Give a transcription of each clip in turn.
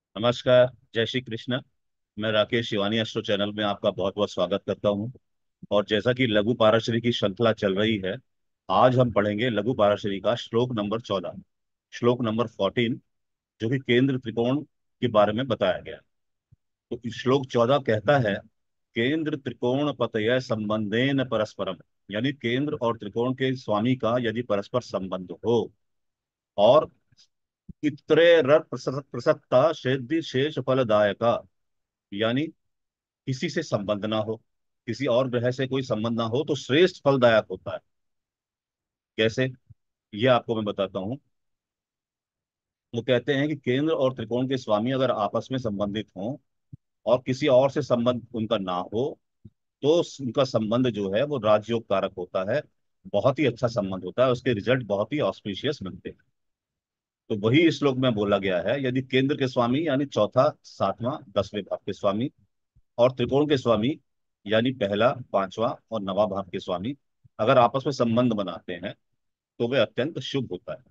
नमस्कार। जय श्री कृष्ण। मैं राकेश शिवानी एस्ट्रो चैनल में आपका बहुत बहुत स्वागत करता हूं। और जैसा कि लघु पाराशरी की श्रृंखला चल रही है, आज हम पढ़ेंगे लघु पाराशरी का श्लोक नंबर 14, श्लोक नंबर 14, जो कि केंद्र त्रिकोण के बारे में बताया गया। तो इस श्लोक 14 कहता है, केंद्र त्रिकोण पतय संबंधेन परस्परम, यानी केंद्र और त्रिकोण के स्वामी का यदि परस्पर संबंध हो और इतरेर प्रसक्ता सिद्धि शेष फलदायका, यानी किसी से संबंध ना हो, किसी और ग्रह से कोई संबंध ना हो तो श्रेष्ठ फलदायक होता है। कैसे, ये आपको मैं बताता हूँ। वो कहते हैं कि केंद्र और त्रिकोण के स्वामी अगर आपस में संबंधित हों और किसी और से संबंध उनका ना हो, तो उनका संबंध जो है वो राजयोग कारक होता है। बहुत ही अच्छा संबंध होता है, उसके रिजल्ट बहुत ही ऑस्पिशियस मिलते हैं। तो वही इस श्लोक में बोला गया है, यदि केंद्र के स्वामी यानी चौथा, सातवां, 10वें भाव के स्वामी और त्रिकोण के स्वामी यानी पहला, पांचवा और नवा भाव के स्वामी अगर आपस में संबंध बनाते हैं तो वे अत्यंत शुभ होता है।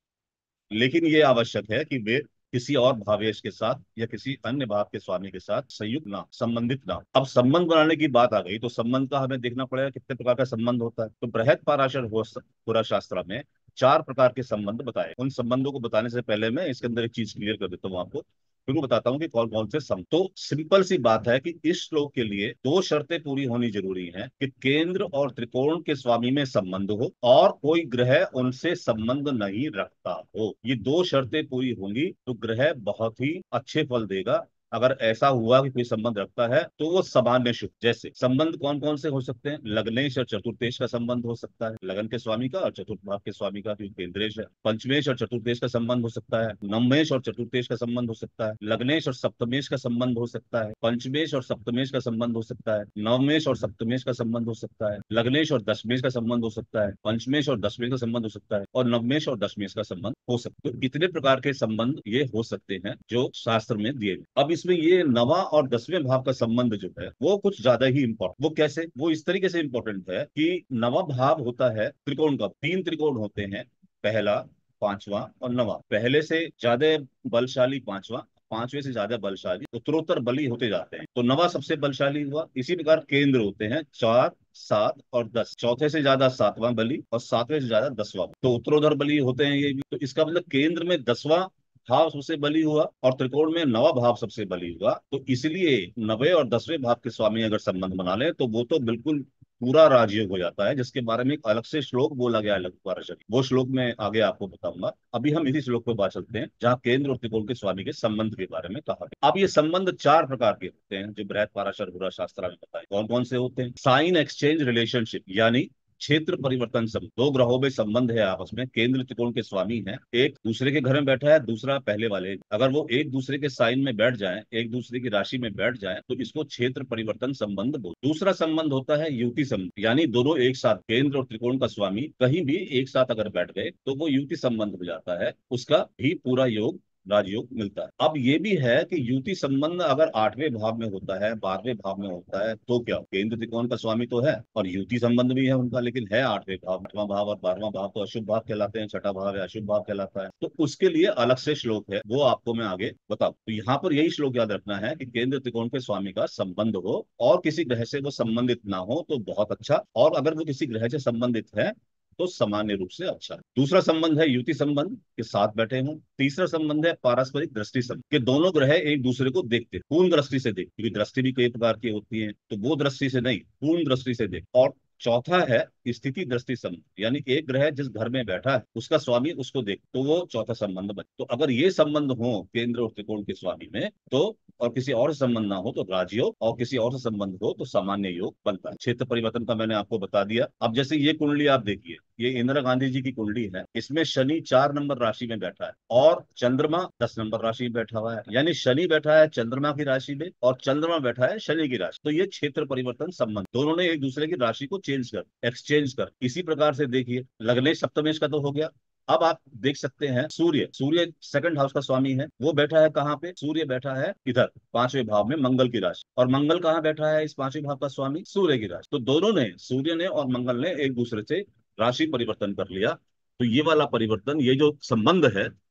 लेकिन ये आवश्यक है कि वे किसी और भावेश के साथ या किसी अन्य भाव के स्वामी के साथ संयुक्त ना, संबंधित ना हो। अब संबंध बनाने की बात आ गई तो संबंध का हमें देखना पड़ेगा कितने प्रकार का संबंध होता है। तो बृहद पाराशर पुरा शास्त्र में 4 प्रकार के संबंध बताए। उन संबंधों को बताने से पहले मैं इसके अंदर एक चीज क्लियर कर देता हूँ आपको, फिर मैं बताता हूँ कि कौन कौन से सम। तो सिंपल सी बात है कि इस श्लोक के लिए 2 शर्तें पूरी होनी जरूरी हैं कि केंद्र और त्रिकोण के स्वामी में संबंध हो और कोई ग्रह उनसे संबंध नहीं रखता हो। ये 2 शर्तें पूरी होंगी तो ग्रह बहुत ही अच्छे फल देगा। अगर ऐसा हुआ कि कोई संबंध रखता है तो वो सामान्य शुभ। जैसे संबंध कौन कौन से हो सकते हैं? लग्नेश और चतुर्थेश का संबंध हो सकता है, लगन के स्वामी का और चतुर्थ भाव के स्वामी का, क्योंकि केंद्रेश है। पंचमेश और चतुर्थेश का संबंध हो सकता है, नवमेश और चतुर्थेश का संबंध हो सकता है, लग्नेश और सप्तमेश का संबंध हो सकता है, पंचमेश और सप्तमेश का संबंध हो सकता है, नवमेश और सप्तमेश का संबंध हो सकता है, लग्नेश और दशमेश का संबंध हो सकता है, पंचमेश और दशमेश का संबंध हो सकता है और नवमेश और दशमेश का संबंध हो सकता है। तो इतने प्रकार के संबंध ये हो सकते हैं जो शास्त्र में दिए गए। अब इसमें ये नवा और 10वें भाव का संबंध जो है वो कुछ ज्यादा ही इंपॉर्टेंट। वो कैसे? वो इस तरीके से इंपॉर्टेंट है कि नवा भाव होता है त्रिकोण का। 3 त्रिकोण होते हैं, पहला, पांचवा और नवा। पहले से ज्यादा बलशाली पांचवा, पांचवे से ज्यादा बलशाली, उत्तरोत्तर बली होते जाते हैं। तो नवा सबसे बलशाली हुआ। इसी प्रकार केंद्र होते हैं 4, 7 और 10। चौथे से ज्यादा सातवां बली और सातवें से ज्यादा 10वां। तो उत्तरोधर बली होते हैं ये भी। तो इसका मतलब केंद्र में 10वां भाव सबसे बली हुआ और त्रिकोण में नवा भाव सबसे बली हुआ। तो इसलिए 9वें और 10वें भाव के स्वामी अगर संबंध बना ले तो वो तो बिल्कुल पूरा राजयोग हो जाता है, जिसके बारे में एक अलग से श्लोक बोला गया है लघु पाराशरी। वो श्लोक मैं आगे आपको बताऊंगा। अभी हम इसी श्लोक पर बात चलते हैं जहाँ केंद्र और त्रिकोण के स्वामी के संबंध के बारे में कहा गया। अब ये संबंध 4 प्रकार के होते हैं जो बृहद पाराशर पुरा शास्त्र में बताए। कौन कौन से होते हैं? साइन एक्सचेंज रिलेशनशिप, यानी क्षेत्र परिवर्तन संबंध। दो ग्रहों में संबंध है आपस में, केंद्र त्रिकोण के स्वामी है, एक दूसरे के घर में बैठा है, दूसरा पहले वाले। अगर वो एक दूसरे के साइन में बैठ जाए, एक दूसरे की राशि में बैठ जाए तो इसको क्षेत्र परिवर्तन संबंध बोलते। दूसरा संबंध होता है युति संबंध, यानी दोनों एक साथ, केंद्र और त्रिकोण का स्वामी कहीं भी एक साथ अगर बैठ गए तो वो युति संबंध हो जाता है, उसका भी पूरा योग राजयोग मिलता है। अब ये भी है कि युति संबंध अगर 8वें भाव में होता है, 12वें भाव में होता है तो क्या? केंद्र त्रिकोण का स्वामी तो है और युति संबंध भी है उनका, लेकिन है 8वें भाव। 8वां भाव और 12वां भाव तो अशुभ भाव कहलाते हैं, छठा भाव है अशुभ भाव कहलाता है। तो उसके लिए अलग से श्लोक है, वो आपको मैं आगे बताऊं। तो यहाँ पर यही श्लोक याद रखना है कि केंद्र त्रिकोण के स्वामी का संबंध हो और किसी ग्रह से वो संबंधित ना हो तो बहुत अच्छा, और अगर वो किसी ग्रह से संबंधित है तो सामान्य रूप से अच्छा है। दूसरा संबंध है युति संबंध, के साथ बैठे हों। तीसरा संबंध है पारस्परिक दृष्टि संबंध, के दोनों ग्रह एक दूसरे को देखते, पूर्ण दृष्टि से देखते, क्योंकि दृष्टि भी कई प्रकार की होती है, तो वो दृष्टि से नहीं, पूर्ण दृष्टि से देख। और चौथा है स्थिति दृष्टि संबंध, यानी एक ग्रह जिस घर में बैठा है उसका स्वामी उसको देख, तो वो चौथा संबंध बने। तो अगर ये संबंध हो केंद्र और त्रिकोण के स्वामी में तो, और किसी और से संबंध ना हो तो राजयोग, और किसी और से संबंध हो तो सामान्य योग बनता है। क्षेत्र परिवर्तन का मैंने आपको बता दिया। अब जैसे ये कुंडली आप देखिए, ये इंदिरा गांधी जी की कुंडली है। इसमें शनि 4 नंबर राशि में बैठा है और चंद्रमा 10 नंबर राशि में बैठा हुआ है, यानी शनि बैठा है चंद्रमा की राशि में और चंद्रमा बैठा है शनि की राशि। तो ये क्षेत्र परिवर्तन संबंध, दोनों ने एक दूसरे की राशि को चेंज कर, एक्सचेंज कर। इसी प्रकार से देखिए, लग्नेश सप्तमेश का तो हो गया। अब आप देख सकते हैं सूर्य, सूर्य सेकंड हाउस का स्वामी है, वो बैठा है कहाँ पे? सूर्य बैठा है इधर 5वें भाव में मंगल की राशि, और मंगल कहाँ बैठा है इस 5वें भाव का स्वामी? सूर्य की राशि। तो दोनों ने, सूर्य ने और मंगल ने एक दूसरे से राशि परिवर्तन कर लिया। तो ये वाला परिवर्तन, ये जो संबंध है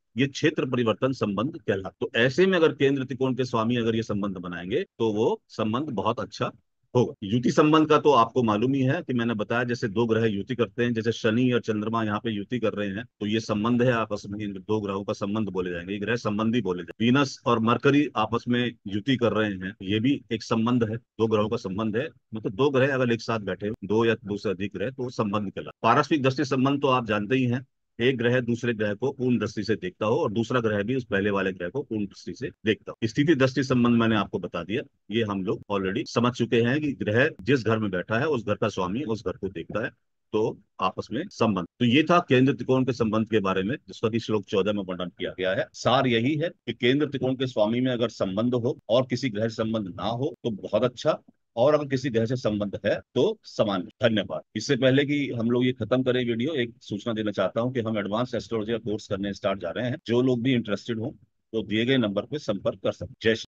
ये क्षेत्र परिवर्तन संबंध कहलाता। तो ऐसे में अगर केंद्र त्रिकोण के स्वामी अगर ये संबंध बनाएंगे तो वो संबंध बहुत अच्छा होगा। युति संबंध का तो आपको मालूम ही है कि मैंने बताया, जैसे दो ग्रह युति करते हैं, जैसे शनि और चंद्रमा यहाँ पे युति कर रहे हैं, तो ये संबंध है आपस में, इन दो ग्रहों का संबंध बोले जाएंगे, ये ग्रह संबंधी बोले जाएंगे। वीनस और मरकरी आपस में युति कर रहे हैं, ये भी एक संबंध है, दो ग्रहों का संबंध है। मतलब दो ग्रह अगर एक साथ बैठे हो, दो या दो से अधिक ग्रह, तो वो संबंध कहलाता है। पारस्परिक दृष्टि संबंध तो आप जानते ही हैं, एक ग्रह दूसरे ग्रह को पूर्ण दृष्टि से देखता हो और दूसरा ग्रह भी उस पहले वाले ग्रह को पूर्ण दृष्टि से देखता हो। स्थिति दृष्टि संबंध मैंने आपको बता दिया, ये हम लोग ऑलरेडी समझ चुके हैं कि ग्रह जिस घर में बैठा है उस घर का स्वामी उस घर को देखता है, तो आपस में संबंध। तो ये था केंद्र त्रिकोण के संबंध के बारे में, जिसका कि श्लोक 14 में वर्णन किया गया है। सार यही है कि केंद्र त्रिकोण के स्वामी में अगर संबंध हो और किसी ग्रह से संबंध ना हो तो बहुत अच्छा, और अगर किसी ग्रह से संबंध है तो सामान्य। धन्यवाद। इससे पहले कि हम लोग ये खत्म करें वीडियो, एक सूचना देना चाहता हूँ कि हम एडवांस एस्ट्रोलॉजी का कोर्स करने स्टार्ट जा रहे हैं। जो लोग भी इंटरेस्टेड हो तो दिए गए नंबर पे संपर्क कर सकते हैं। जय श्री